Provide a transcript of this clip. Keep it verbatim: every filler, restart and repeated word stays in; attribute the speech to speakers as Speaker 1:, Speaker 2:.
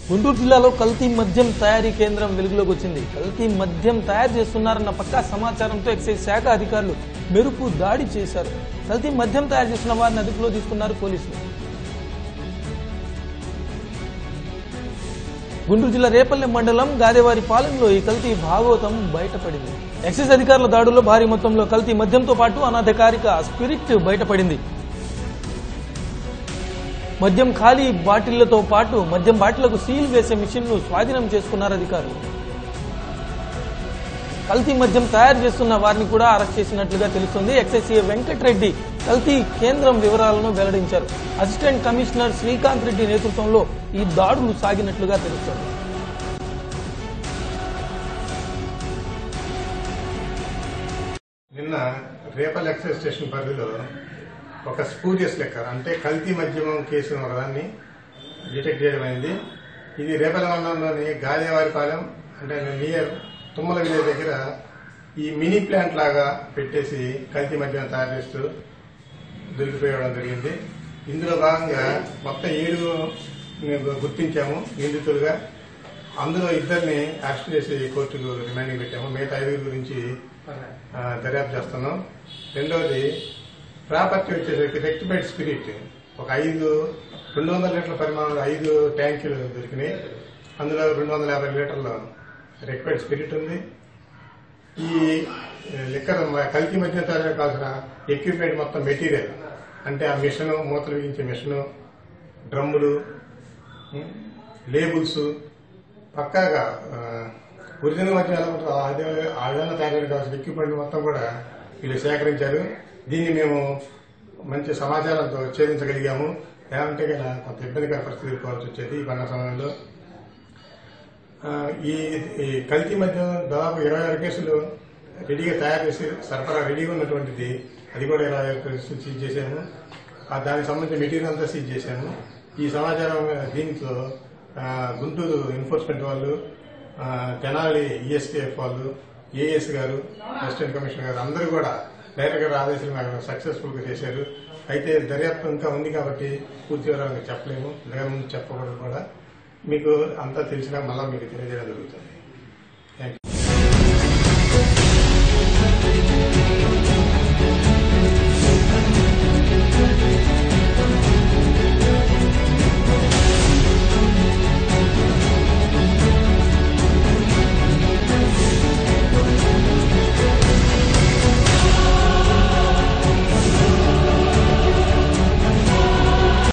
Speaker 1: గుంటూరు జిల్లాలో కల్తీ మద్యం తయారీ కేంద్రం వెలుగులోకి వచ్చింది. కల్తీ మద్యం తయారు చేస్తున్నారన్న పక్కా సమాచారంతో ఎక్సైజ్ శాఖ అధికారులు మెరుపు దాడి చేశారు. కల్తీ మద్యం తయారు చేస్తున్న వారిని అదుపులో తీసుకున్నారు పోలీసులు. గుంటూరు జిల్లా రేపల్లె మండలం గాదేవారి పాలెంలో ఈ కల్తీ భాగోతం బయటపడింది. ఎక్సైజ్ అధికారుల దాడుల్లో భారీ మొత్తంలో కల్తీ మద్యంతో పాటు అనధికారిక స్పిరిట్ బయటపడింది. మద్యం ఖాళీ బాటిళ్లతో పాటు మద్యం బాటిళ్లకు సీల్ వేసే మిషన్ను స్వాధీనం చేసుకున్నారు అధికారులు. కల్తీ మద్యం తయారు చేస్తున్న వారిని కూడా అరెస్ట్ చేసినట్లుగా తెలుస్తోంది. ఎక్సైజ్ వెంకటరెడ్డి కల్తీ కేంద్రం వివరాలను వెల్లడించారు. అసిస్టెంట్ కమిషనర్ శ్రీకాంత్ రెడ్డి నేతృత్వంలో ఈ దాడులు సాగినట్లుగా తెలుస్తోంది.
Speaker 2: నిన్న రేపల్ ఎక్సైజ్ స్టేషన్ పరిధిలో ఒక స్పూరియస్ లెక్కర్ అంటే కల్తీ మద్యం కేసు ఒకదాన్ని డిటెక్ట్ చేయడం అయింది. ఇది రేపల మండలంలోని గాదేవారిపాలెం అంటే నియర్ తుమ్మల విలేజ్ దగ్గర ఈ మినీ ప్లాంట్ లాగా పెట్టేసి కల్తీ మద్యం తయారు చేస్తూ దొరికిపోయడం జరిగింది. ఇందులో భాగంగా మొత్తం ఏడు గుర్తించాము నిందితులుగా. అందులో ఇద్దరిని అరెస్ట్ చేసి కోర్టుకు రిమాండింగ్ పెట్టాము. మిగతా ఐదుగురు గురించి దర్యాప్తు చేస్తున్నాం. రెండవది ప్రాపర్టీ వచ్చేసరికి రెక్టిఫైడ్ స్పిరిట్ ఒక ఐదు రెండు వందల లీటర్ల పరిమాణంలో ఐదు ట్యాంకులు దొరికినాయి. అందులో రెండు వందల యాభై లీటర్ల రెక్టిఫైడ్ స్పిరిట్ ఉంది. ఈ లిక్కర్ కల్తీ మద్యం తయారు కావాల్సిన ఎక్విప్మెంట్ మొత్తం మెటీరియల్ అంటే ఆ మిషన్, మూతలు బిగించే మిషను, డ్రమ్ములు, లేబుల్స్ పక్కాగా ఒరిజినల్ మద్యం ఎలా ఉంటుందో అదే ఆ విధంగా తయారు కావాల్సిన ఎక్విప్మెంట్ మొత్తం కూడా వీళ్ళు సేకరించారు. దీన్ని మేము మంచి సమాచారంతో ఛేదించగలిగాము. ఏమంటే కదా కొంత ఇబ్బందికర పరిస్థితి ఎదుర్కోవాల్సి వచ్చేది ఈ పండుగ సమయంలో. ఈ కల్తీ మద్యం దాదాపు ఇరవై ఆరు కేసులు రెడీగా తయారు చేసి సరఫరా రెడీగా ఉన్నటువంటిది అది కూడా ఇరవై ఆరు కేసులు సీజ్ చేశాము. దానికి సంబంధించిన మెటీరియల్ అంతా సీజ్ చేశాము. ఈ సమాచారం దీంతో గుంటూరు ఎన్ఫోర్స్మెంట్ వాళ్ళు, తెనాలి ఈఎస్టీఎఫ్ వాళ్ళు, ఏఎస్ గారు, అసిస్టెంట్ కమిషనర్ గారు అందరూ కూడా డైరెక్ట్ గా ఆదేశాలు సక్సెస్ఫుల్ గా చేశారు. అయితే దర్యాప్తు ఇంకా ఉంది కాబట్టి పూర్తి వివరాలు చెప్పలేము, ముందు చెప్పకూడదు కూడా. మీకు అంతా తెలిసినా మళ్ళా మీకు తెలియజేయడం జరుగుతుంది.